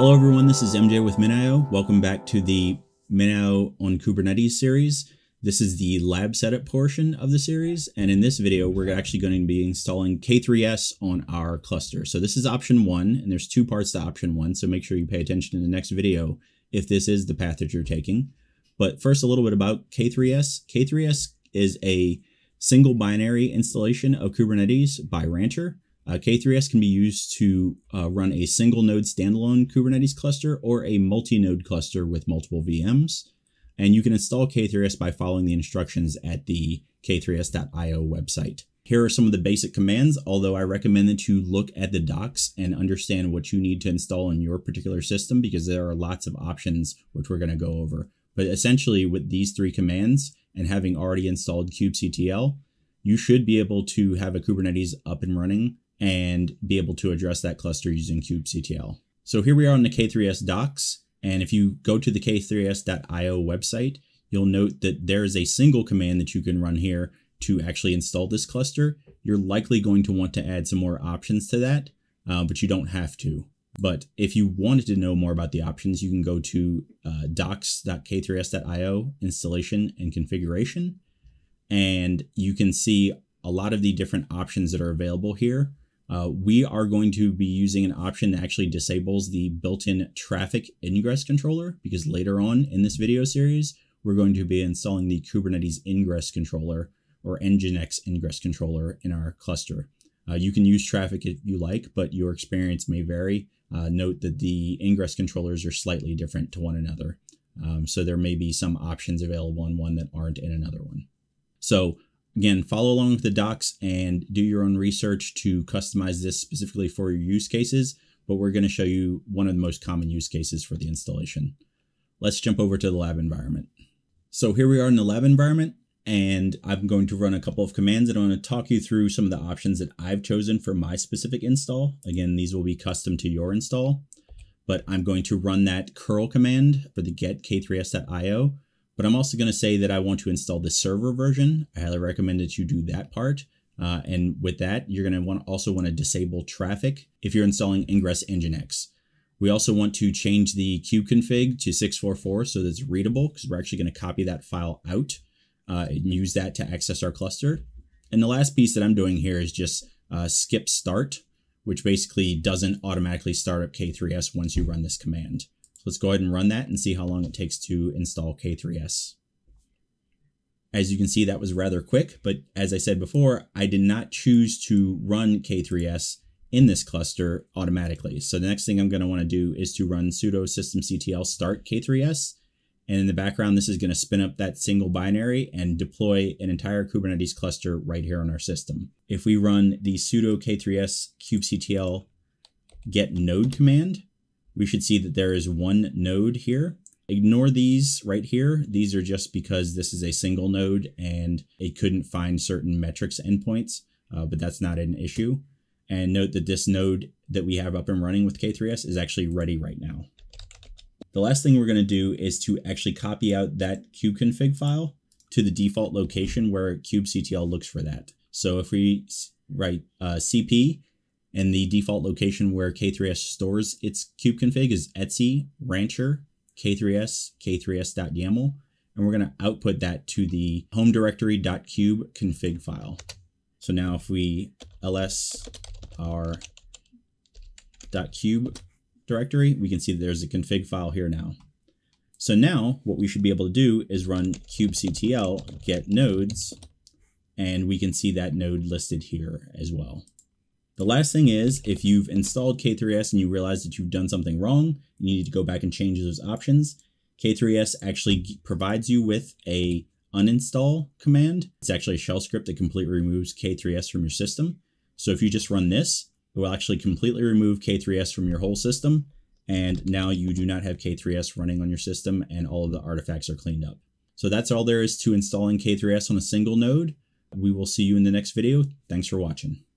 Hello everyone, this is MJ with MinIO. Welcome back to the MinIO on Kubernetes series. This is the lab setup portion of the series, and in this video we're actually going to be installing K3s on our cluster. So this is option 1, and there's 2 parts to option 1, so make sure you pay attention in the next video if this is the path that you're taking. But first, a little bit about K3s. K3s is a single binary installation of Kubernetes by Rancher. K3s can be used to run a single node standalone Kubernetes cluster or a multi-node cluster with multiple VMs. And you can install K3s by following the instructions at the K3s.io website. Here are some of the basic commands, although I recommend that you look at the docs and understand what you need to install in your particular system, because there are lots of options which we're going to go over. But essentially, with these 3 commands and having already installed Kubectl, you should be able to have a Kubernetes up and running and be able to address that cluster using Kubectl. So here we are on the K3s docs, and if you go to the K3s.io website, you'll note that there is a single command that you can run here to actually install this cluster. You're likely going to want to add some more options to that, but you don't have to. But if you wanted to know more about the options, you can go to docs.k3s.io installation and configuration, and you can see a lot of the different options that are available here. We are going to be using an option that actually disables the built-in traffic ingress controller, because later on in this video series, we're going to be installing the Kubernetes ingress controller or Nginx ingress controller in our cluster. You can use traffic if you like, but your experience may vary. Note that the ingress controllers are slightly different to one another. So there may be some options available in one that aren't in another one. So again, follow along with the docs and do your own research to customize this specifically for your use cases, but we're going to show you one of the most common use cases for the installation. Let's jump over to the lab environment. So here we are in the lab environment, and I'm going to run a couple of commands, and I'm going to talk you through some of the options that I've chosen for my specific install. Again, these will be custom to your install, but I'm going to run that curl command for the get k3s.io. But I'm also going to say that I want to install the server version. I highly recommend that you do that part. And with that, you're going to also want to disable traffic if you're installing Ingress Nginx. We also want to change the kubeconfig to 644 so that it's readable, because we're actually going to copy that file out and use that to access our cluster. And the last piece that I'm doing here is just skip start, which basically doesn't automatically start up K3s once you run this command. So let's go ahead and run that and see how long it takes to install K3s. As you can see, that was rather quick, but as I said before, I did not choose to run K3s in this cluster automatically. So the next thing I'm going to want to do is to run sudo systemctl start K3s. And in the background, this is going to spin up that single binary and deploy an entire Kubernetes cluster right here on our system. If we run the sudo k3s kubectl get node command, we should see that there is one node here. Ignore these right here. These are just because this is a single node and it couldn't find certain metrics endpoints, but that's not an issue. And note that this node that we have up and running with K3s is actually ready right now. The last thing we're going to do is to actually copy out that kubeconfig file to the default location where kubectl looks for that. So if we write cp, and the default location where K3s stores its kubeconfig is etc rancher k3s k3s.yaml, and we're going to output that to the home directory.kube config file. So now if we ls our .kube directory, we can see that there's a config file here now. So now what we should be able to do is run kubectl get nodes, and we can see that node listed here as well. The last thing is, if you've installed K3s and you realize that you've done something wrong, you need to go back and change those options. K3s actually provides you with a uninstall command. It's actually a shell script that completely removes K3s from your system. So if you just run this, it will actually completely remove K3s from your whole system. And now you do not have K3s running on your system, and all of the artifacts are cleaned up. So that's all there is to installing K3s on a single node. We will see you in the next video. Thanks for watching.